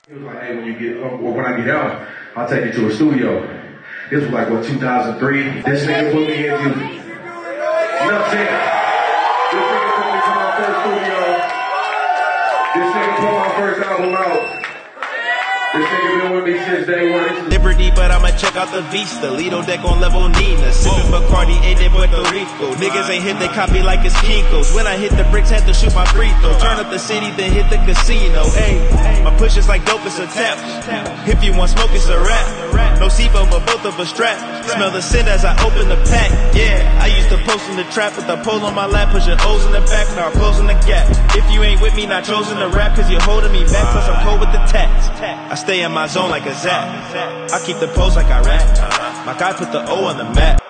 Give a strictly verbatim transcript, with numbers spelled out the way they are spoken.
He was like, hey, when you get, or when I get out, I'll take you to a studio. This was like, what, two thousand three? This nigga put me into, you know what I'm saying? This nigga put me to my first studio. This nigga put my first album out. This nigga been with me since day one. Liberty, but I'ma check out the Vista. Lido deck on level Nina. Sippin' Bacardi, eight de Puerto Rico. Niggas ain't hit, they copy like it's Kinko's. When I hit the bricks, had to shoot my free throw. Turn up the city, then hit the casino. Hey, my push is like dope, it's a tap. If you want smoke, it's a rap. No seatbelt, but both of us strapped. Smell the scent as I open the pack. Yeah, I used to post in the trap with the pole on my lap, pushing O's in the back, now I'm closing the gap. If you ain't with me, not chosen to rap, cause you're holding me back, plus I'm cold with the tats. I stay in my zone like a zap. I keep the pose like I rap. My guy put the O on the map.